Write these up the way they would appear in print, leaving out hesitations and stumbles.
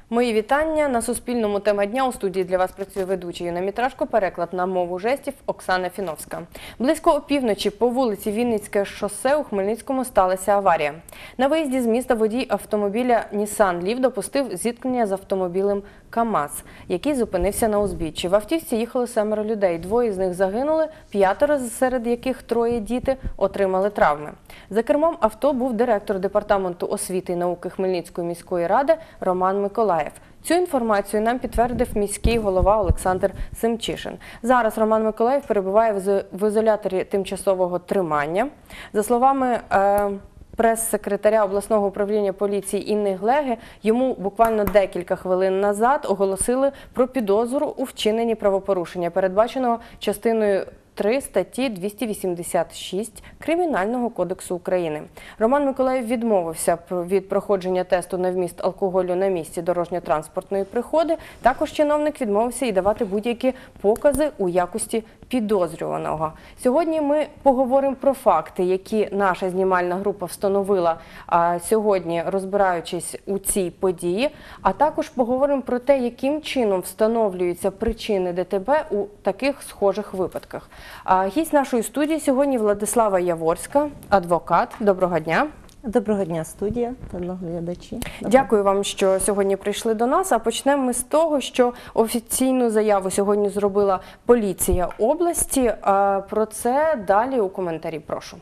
Мої вітання. На Суспільному тема дня. У студії для вас працює ведуча Юна Мітрашко, переклад на мову жестів Оксана Фіновська. Близько опівночі по вулиці Вінницьке шосе у Хмельницькому сталася аварія. На виїзді з міста водій автомобіля Nissan Leaf допустив зіткнення з автомобілем КАМАЗ, який зупинився на узбіччі. В автівці їхали 7 людей, 2 з них загинули, 5, серед яких 3 діти, отримали травми. За кермом авто був директор Департаменту освіти і науки Хмельницької міської ради Роман Миколаєв. Цю інформацію нам підтвердив міський голова Олександр Семчишин. Зараз Роман Миколаєв перебуває в ізоляторі тимчасового тримання. За словами прес-секретаря обласного управління поліції Інни Глеги, йому буквально декілька хвилин назад оголосили про підозру у вчиненні правопорушення, передбаченого частиною 3 статті 286 Кримінального кодексу України. Роман Миколаєв відмовився від проходження тесту на вміст алкоголю на місці дорожньо-транспортної пригоди. Також чиновник відмовився і давати будь-які покази у якості підозрюваного. Сьогодні ми поговоримо про факти, які наша знімальна група встановила сьогодні, розбираючись у цій події, а також поговоримо про те, яким чином встановлюються причини ДТП у таких схожих випадках. Гість нашої студії сьогодні Владислава Яворська, адвокат. Доброго дня. Доброго дня, студія та глядачі. Дякую вам, що сьогодні прийшли до нас. А почнемо ми з того, що офіційну заяву сьогодні зробила поліція області. Про це далі у коментарі, прошу.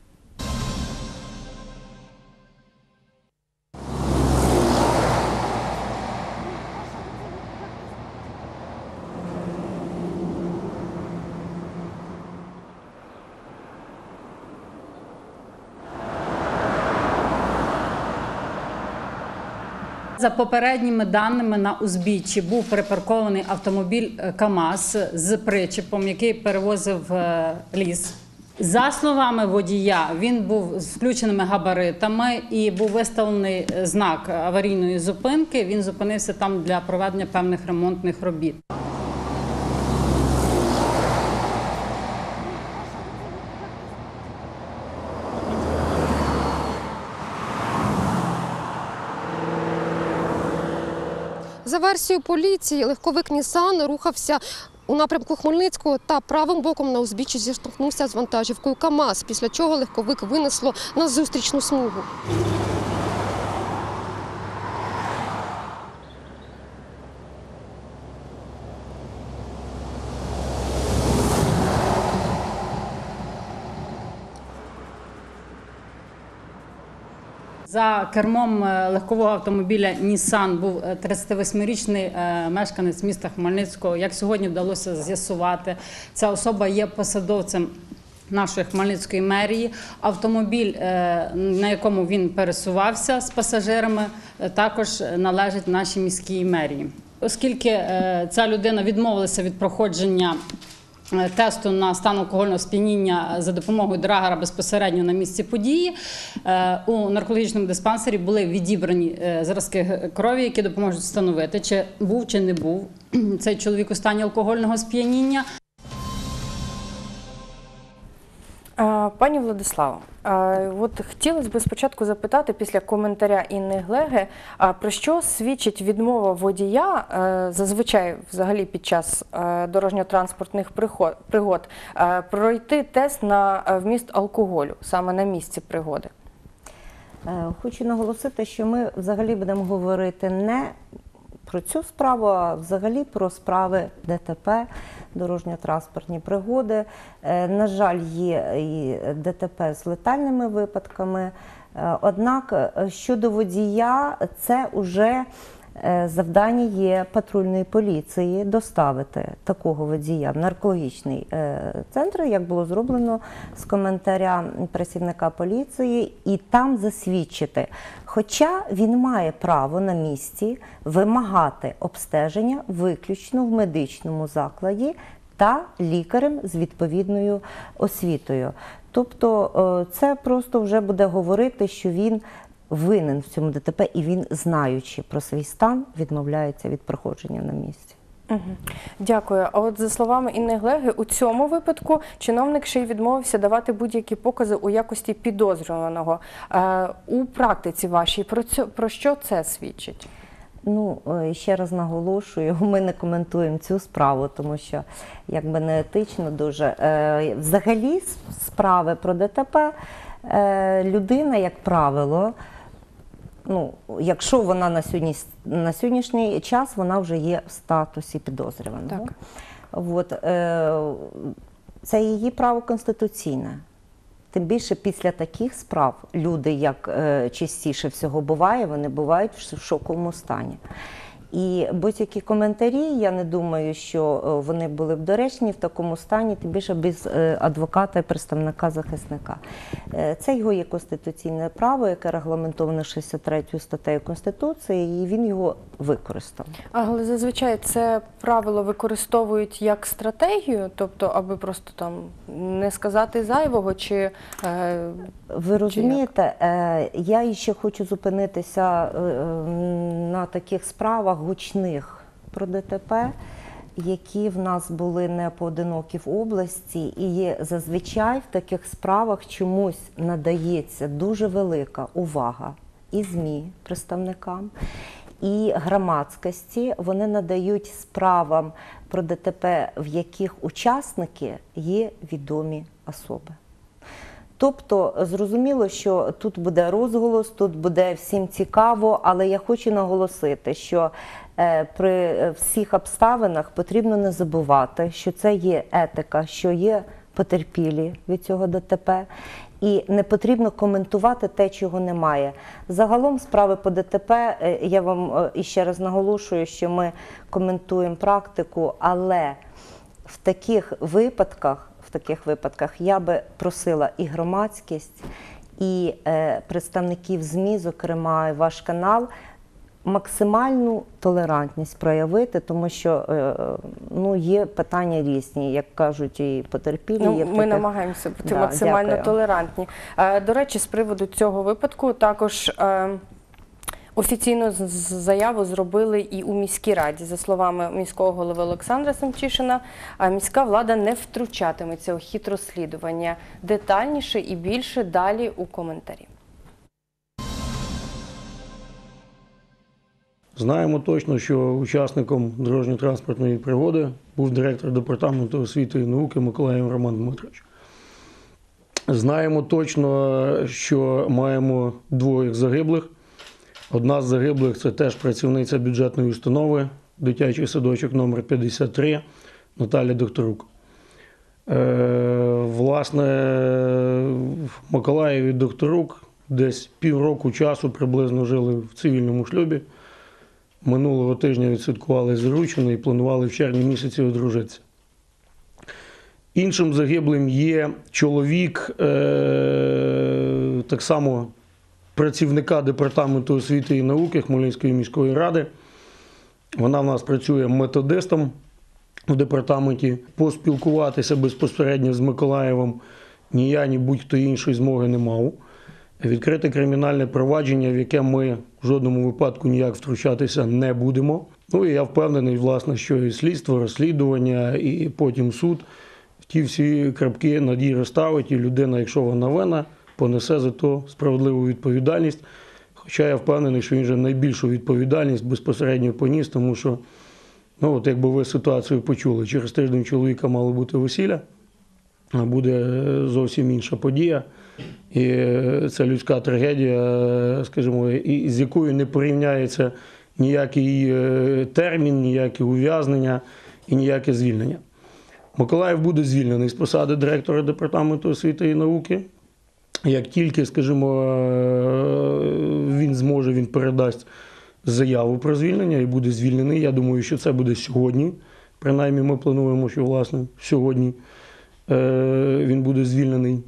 За попередніми даними, на узбіччі був припаркований автомобіль КАМАЗ з причепом, який перевозив ліс. За словами водія, він був з включеними габаритами і був виставлений знак аварійної зупинки. Він зупинився там для проведення певних ремонтних робіт. За версією поліції, легковик Nissan рухався у напрямку Хмельницького та правим боком на узбіччі зіштовхнувся з вантажівкою КАМАЗ, після чого легковик винесло на зустрічну смугу. За кермом легкового автомобіля Nissan був 38-річний мешканець міста Хмельницького. Як сьогодні вдалося з'ясувати, ця особа є посадовцем нашої Хмельницької мерії. Автомобіль, на якому він пересувався з пасажирами, також належить нашій міській мерії. Оскільки ця людина відмовилася від проходження тесту на стан алкогольного сп'яніння за допомогою драгера безпосередньо на місці події, у наркологічному диспансері були відібрані зразки крові, які допоможуть встановити, чи був, чи не був цей чоловік у стані алкогольного сп'яніння. Пані Владиславо, от хотілося б спочатку запитати після коментаря Інни Глеги, про що свідчить відмова водія, зазвичай взагалі під час дорожньо-транспортних пригод, пройти тест на вміст алкоголю, саме на місці пригоди? Хочу наголосити, що ми взагалі будемо говорити не про цю справу, а взагалі про справи ДТП, дорожньо-транспортні пригоди. На жаль, є і ДТП з летальними випадками. Однак щодо водія, це вже завдання є патрульної поліції доставити такого водія в наркологічний центр, як було зроблено з коментаря працівника поліції, і там засвідчити. Хоча він має право на місці вимагати обстеження виключно в медичному закладі та лікарем з відповідною освітою. Тобто це просто вже буде говорити, що він винен в цьому ДТП, і він, знаючи про свій стан, відмовляється від проходження на місці. Дякую. А от за словами Інни Глеги, у цьому випадку чиновник ще й відмовився давати будь-які покази у якості підозрюваного. У практиці вашій про що це свідчить? Ну, ще раз наголошую, ми не коментуємо цю справу, тому що якби не етично дуже. Взагалі справи про ДТП людина, як правило, ну, якщо вона на сьогоднішній час вона вже є в статусі підозрюваного. Так. От, це її право конституційне. Тим більше після таких справ люди, як частіше всього буває, вони бувають в шоковому стані. І будь-які коментарі, я не думаю, що вони були б доречні в такому стані, тим більше без адвоката і представника захисника. Це його є конституційне право, яке регламентовано 63 статтею Конституції, і він його використав. Але зазвичай це правило використовують як стратегію, тобто аби просто там не сказати зайвого, чи Ви розумієте, я ще хочу зупинитися на таких справах гучних про ДТП, які в нас були не поодинокі в області, і зазвичай в таких справах чомусь надається дуже велика увага і ЗМІ представникам, і громадськості. Вони надають справам про ДТП, в яких учасники є відомі особи. Тобто, зрозуміло, що тут буде розголос, тут буде всім цікаво, але я хочу наголосити, що при всіх обставинах потрібно не забувати, що це є етика, що є потерпілі від цього ДТП, і не потрібно коментувати те, чого немає. Загалом справи по ДТП, я вам іще раз наголошую, що ми коментуємо практику, але в таких випадках я би просила і громадськість, і представників ЗМІ, зокрема і ваш канал, максимальну толерантність проявити, тому що ну, є питання різні, як кажуть, і потерпілі. ну, є ми намагаємося бути Да, максимально дякую. толерантні. До речі, з приводу цього випадку також офіційну заяву зробили і у міській раді. За словами міського голови Олександра Семчишина, міська влада не втручатиметься у хід розслідування. Детальніше і більше далі у коментарі. Знаємо точно, що учасником дорожньо-транспортної пригоди був директор департаменту освіти і науки Миколаїв Роман Дмитрович. Знаємо точно, що маємо двоє загиблих. Одна з загиблих – це теж працівниця бюджетної установи, дитячий садочок номер 53, Наталя Докторук. Власне, в Миколаєві Докторук десь півроку часу приблизно жили в цивільному шлюбі. Минулого тижня відсвяткували заручини і планували в червні місяці одружитися. Іншим загиблим є чоловік, так само працівника департаменту освіти і науки Хмельницької міської ради. Вона в нас працює методистом в департаменті. Поспілкуватися безпосередньо з Миколаєвом ні я, ні будь-хто інший змоги не мав. Відкрите кримінальне провадження, в яке ми в жодному випадку ніяк втручатися не будемо. Ну і я впевнений, власне, що і слідство, розслідування, і потім суд ті всі крапки над «і» розставить, і людина, якщо вона винна, понесе за то справедливу відповідальність. Хоча я впевнений, що він вже найбільшу відповідальність безпосередньо поніс, тому що, ну от якби ви ситуацію почули, через тиждень чоловіка мало бути весілля, а буде зовсім інша подія. І це людська трагедія, скажімо, і з якою не порівняється ніякий термін, ніяке ув'язнення і ніяке звільнення. Миколаїв буде звільнений з посади директора департаменту освіти і науки. Як тільки, скажімо, він передасть заяву про звільнення і буде звільнений. Я думаю, що це буде сьогодні. Принаймні ми плануємо, що, власне, сьогодні він буде звільнений.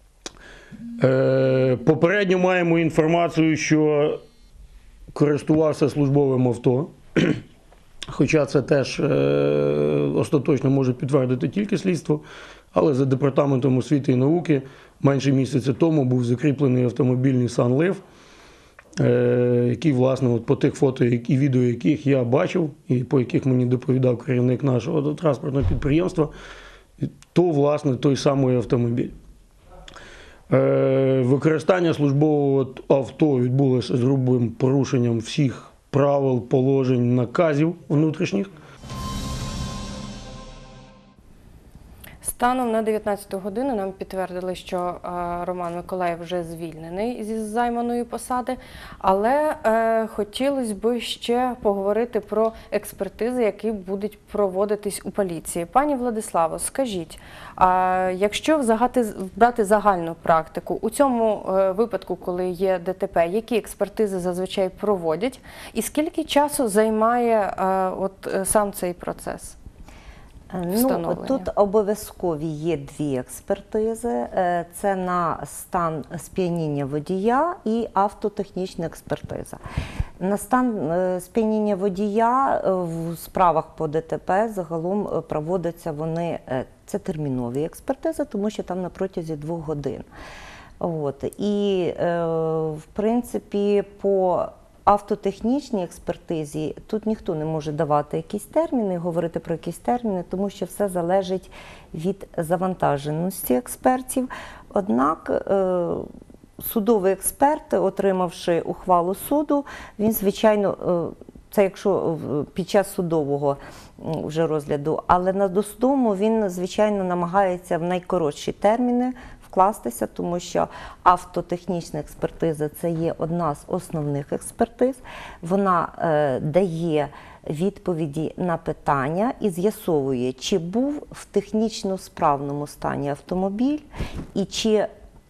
Попередньо маємо інформацію, що користувався службовим авто, хоча це теж остаточно може підтвердити тільки слідство, але за департаментом освіти і науки менше місяця тому був закріплений автомобіль Nissan Leaf, який, власне, от по тих фото і відео, яких я бачив, і по яких мені доповідав керівник нашого транспортного підприємства, то, власне, той самий автомобіль. Використання службового авто відбулося з грубим порушенням всіх правил, положень, наказів внутрішніх. Станом на 19 годину нам підтвердили, що Роман Миколаїв вже звільнений зі займаної посади, але хотілося б ще поговорити про експертизи, які будуть проводитись у поліції. Пані Владиславо, скажіть, якщо брати загальну практику, у цьому випадку, коли є ДТП, які експертизи зазвичай проводять і скільки часу займає сам цей процес? Ну, тут обов'язкові є дві експертизи. Це на стан сп'яніння водія і автотехнічна експертиза. На стан сп'яніння водія в справах по ДТП загалом проводяться вони, це термінові експертизи, тому що там на протязі 2 годин. І, в принципі, по автотехнічній експертизі тут ніхто не може давати якісь терміни, говорити про якісь терміни, тому що все залежить від завантаженості експертів. Однак судовий експерт, отримавши ухвалу суду, він, звичайно, це якщо під час судового вже розгляду, але на досудовому він, звичайно, намагається в найкоротші терміни вкластися, тому що автотехнічна експертиза – це є одна з основних експертиз. Вона дає відповіді на питання і з'ясовує, чи був в технічно справному стані автомобіль і чи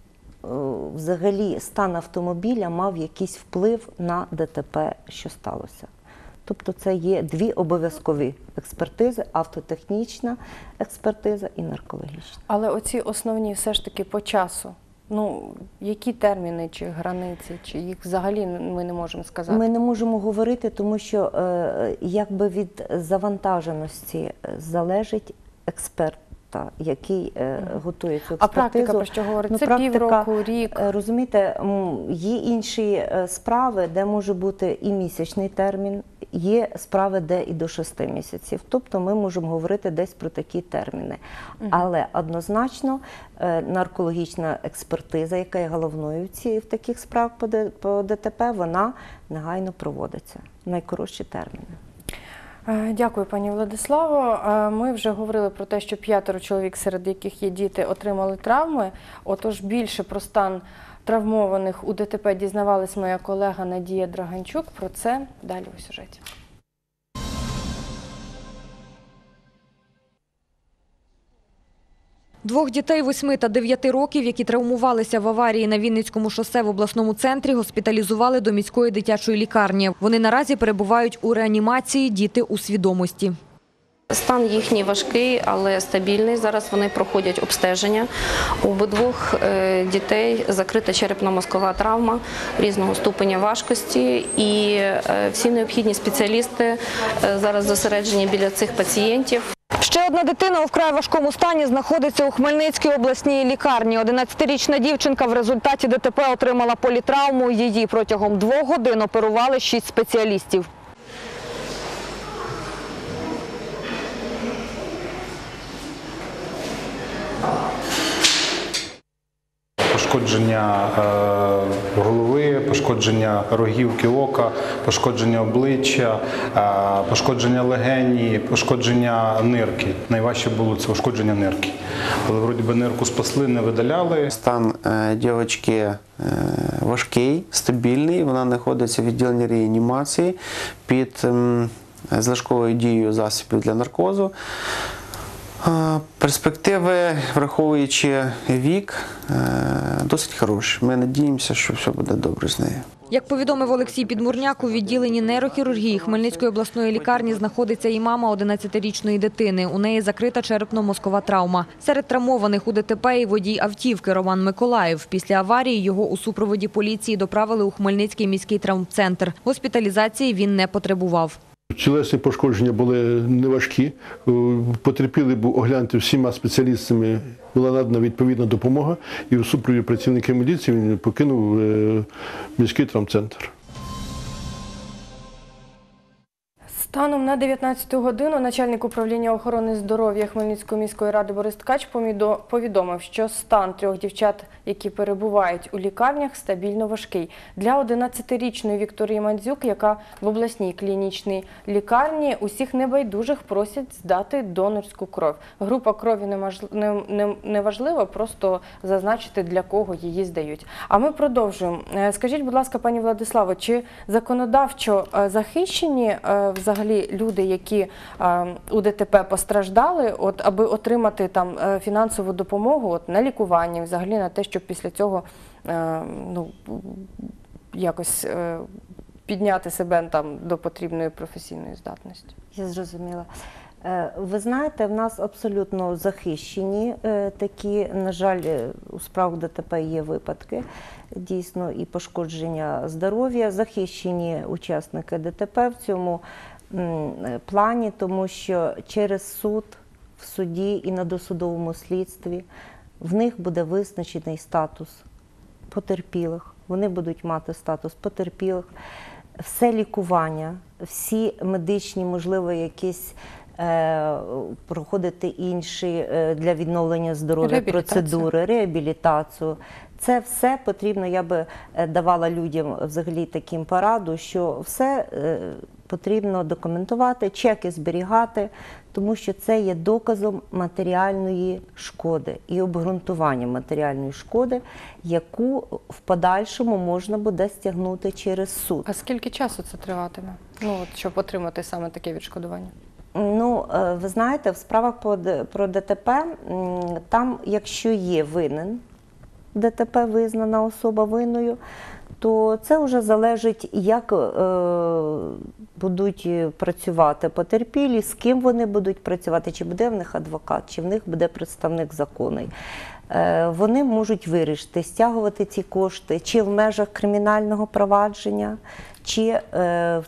взагалі стан автомобіля мав якийсь вплив на ДТП, що сталося. Тобто це є дві обов'язкові експертизи – автотехнічна експертиза і наркологічна. Але оці основні все ж таки по часу, які терміни чи границі, чи їх взагалі ми не можемо сказати? Ми не можемо говорити, тому що якби від завантаженості залежить експерт, який готує цю експертизу. А практика про що говорить? Це півроку, рік? Розумієте, є інші справи, де може бути і місячний термін, є справи, де і до 6 місяців. Тобто ми можемо говорити десь про такі терміни. Але однозначно наркологічна експертиза, яка є головною в таких справах по ДТП, вона негайно проводиться в найкоротші терміни. Дякую, пані Владиславо. Ми вже говорили про те, що 5 чоловік, серед яких є діти, отримали травми. Отож, більше про стан травмованих у ДТП дізнавалась моя колега Надія Драганчук. Про це далі у сюжеті. Двох дітей 8 та 9 років, які травмувалися в аварії на Вінницькому шосе в обласному центрі, госпіталізували до міської дитячої лікарні. Вони наразі перебувають у реанімації, діти у свідомості. Стан їхній важкий, але стабільний. Зараз вони проходять обстеження. У обидвох дітей закрита черепно-мозкова травма різного ступеня важкості. І всі необхідні спеціалісти зараз зосереджені біля цих пацієнтів. Ще одна дитина у вкрай важкому стані знаходиться у Хмельницькій обласній лікарні. 11-річна дівчинка в результаті ДТП отримала політравму. Її протягом 2 годин оперували 6 спеціалістів. Пошкодження голови, пошкодження рогівки ока, пошкодження обличчя, пошкодження легені, пошкодження нирки. Найважче було це ушкодження нирки. Але вроді би нирку спасли, не видаляли. Стан дівчинки важкий, стабільний. Вона знаходиться в відділенні реанімації під залишковою дією засобів для наркозу. Перспективи, враховуючи вік, досить хороші. Ми сподіваємося, що все буде добре з нею. Як повідомив Олексій Підмурняк, у відділенні нейрохірургії Хмельницької обласної лікарні знаходиться і мама 11-річної дитини. У неї закрита черепно-мозкова травма. Серед травмованих у ДТП і водій автівки Роман Миколаїв. Після аварії його у супроводі поліції доправили у Хмельницький міський травмцентр. Госпіталізації він не потребував. Тілесні пошкодження були неважкі. Потерпілий був оглянутий всіма спеціалістами, була надана відповідна допомога. І у супроводі працівників міліції він покинув міський травмцентр. Станом на 19 годину начальник управління охорони здоров'я Хмельницької міської ради Борис Ткач повідомив, що стан 3 дівчат, які перебувають у лікарнях, стабільно важкий. Для 11-річної Вікторії Мандзюк, яка в обласній клінічній лікарні, усіх небайдужих просять здати донорську кров. Група крові не важлива, просто зазначити, для кого її здають. А ми продовжуємо. Скажіть, будь ласка, пані Владиславо, чи законодавчо захищені взагалі люди, які у ДТП постраждали, аби отримати там фінансову допомогу на лікування, взагалі на те, щоб після цього якось підняти себе там до потрібної професійної здатності? Я зрозуміла. Ви знаєте, в нас абсолютно захищені такі, на жаль, у справах ДТП є випадки, дійсно, і пошкодження здоров'я, захищені учасники ДТП в цьому плані, тому що через суд, в суді і на досудовому слідстві в них буде визначений статус потерпілих, вони будуть мати статус потерпілих, все лікування, всі медичні, можливо, якісь проходити інші для відновлення здоров'я процедури, реабілітацію. Це все потрібно, я би давала людям взагалі таким пораду, що все потрібно документувати, чеки зберігати, тому що це є доказом матеріальної шкоди і обґрунтуванням матеріальної шкоди, яку в подальшому можна буде стягнути через суд. А скільки часу це триватиме, щоб отримати саме таке відшкодування? Ви знаєте, в справах про ДТП, там, якщо є винен, ДТП визнана особа винною, то це вже залежить, як будуть працювати потерпілі, з ким вони будуть працювати, чи буде в них адвокат, чи в них буде представник законний. Вони можуть вирішити, стягувати ці кошти чи в межах кримінального провадження, чи в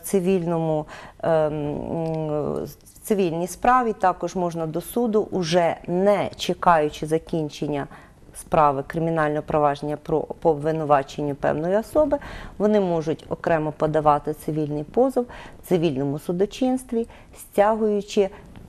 цивільній справі, також можна до суду, уже не чекаючи закінчення справи кримінального провадження по обвинуваченню певної особи, вони можуть окремо подавати цивільний позов в цивільному судочинстві, стягуючи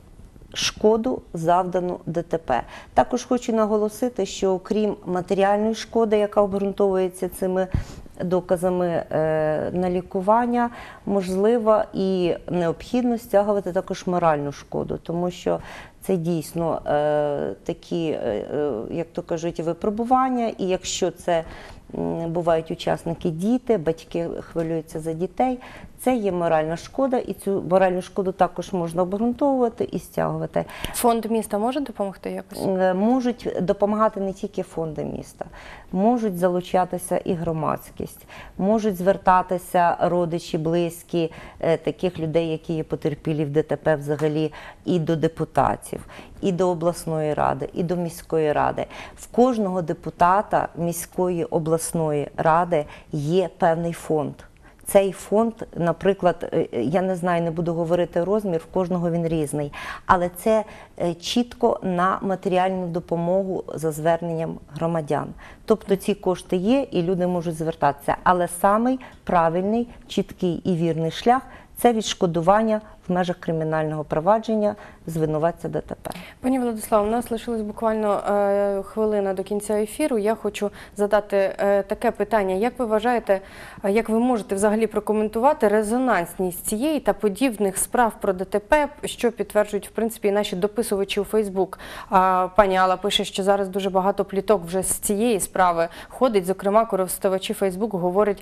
шкоду, завдану ДТП. Також хочу наголосити, що окрім матеріальної шкоди, яка обґрунтовується цими доказами на лікування, можливо і необхідно стягувати також моральну шкоду, тому що це дійсно такі, як то кажуть, випробування, і якщо це бувають учасники діти, батьки хвилюються за дітей, це є моральна шкода, і цю моральну шкоду також можна обґрунтовувати і стягувати. Фонд міста може допомогти якось? Можуть допомагати не тільки фонди міста, можуть залучатися і громадськість, можуть звертатися родичі, близькі таких людей, які є потерпілі в ДТП взагалі, і до депутатів, і до обласної ради, і до міської ради. В кожного депутата міської обласної ради є певний фонд. Цей фонд, наприклад, я не знаю, не буду говорити розмір, в кожного він різний, але це чітко на матеріальну допомогу за зверненням громадян. Тобто ці кошти є і люди можуть звертатися, але самий правильний, чіткий і вірний шлях – це відшкодування в межах кримінального провадження звинуватця ДТП. Пані Владиславо, у нас лишилась буквально хвилина до кінця ефіру. Я хочу задати таке питання. Як ви вважаєте, як ви можете взагалі прокоментувати резонансність цієї та подібних справ про ДТП, що підтверджують, в принципі, і наші дописувачі у Фейсбук? Пані Алла пише, що зараз дуже багато пліток вже з цієї справи ходить. Зокрема, користувачі Фейсбук говорять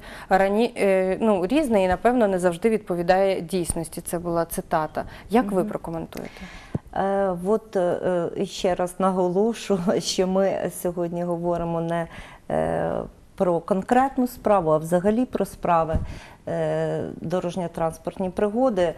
різне і, напевно, не завжди відповідає дійсності. Це була цитата. Як ви прокоментуєте? От ще раз наголошу, що ми сьогодні говоримо не про конкретну справу, а взагалі про справи дорожньо-транспортні пригоди.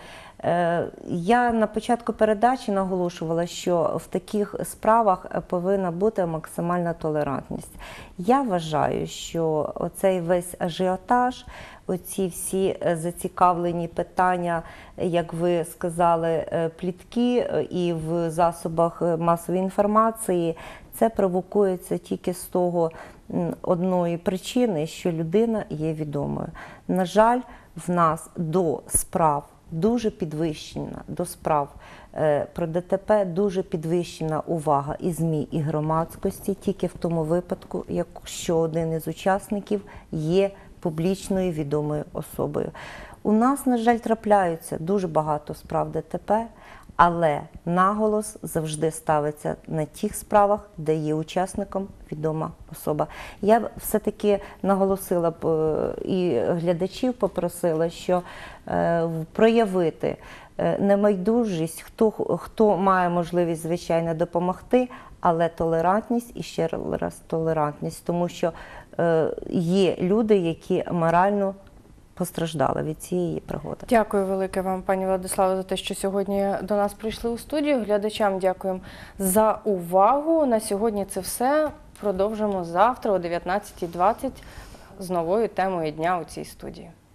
Я на початку передачі наголошувала, що в таких справах повинна бути максимальна толерантність. Я вважаю, що оцей весь ажіотаж, оці всі зацікавлені питання, як ви сказали, плітки і в засобах масової інформації, це провокується тільки з того одної причини, що людина є відомою. На жаль, в нас до справ дуже підвищена до справ про ДТП, дуже підвищена увага і ЗМІ, і громадськості, тільки в тому випадку, якщо один із учасників є публічною відомою особою. У нас, на жаль, трапляються дуже багато справ ДТП, але наголос завжди ставиться на тих справах, де є учасником відома особа. Я б все-таки наголосила б і глядачів попросила, що проявити небайдужість, хто має можливість, звичайно, допомогти, але толерантність і ще раз толерантність, тому що є люди, які морально постраждали від цієї пригоди. Дякую велике вам, пані Владиславе, за те, що сьогодні до нас прийшли у студію. Глядачам дякуємо за увагу. На сьогодні це все. Продовжимо завтра о 19:20 з новою темою дня у цій студії.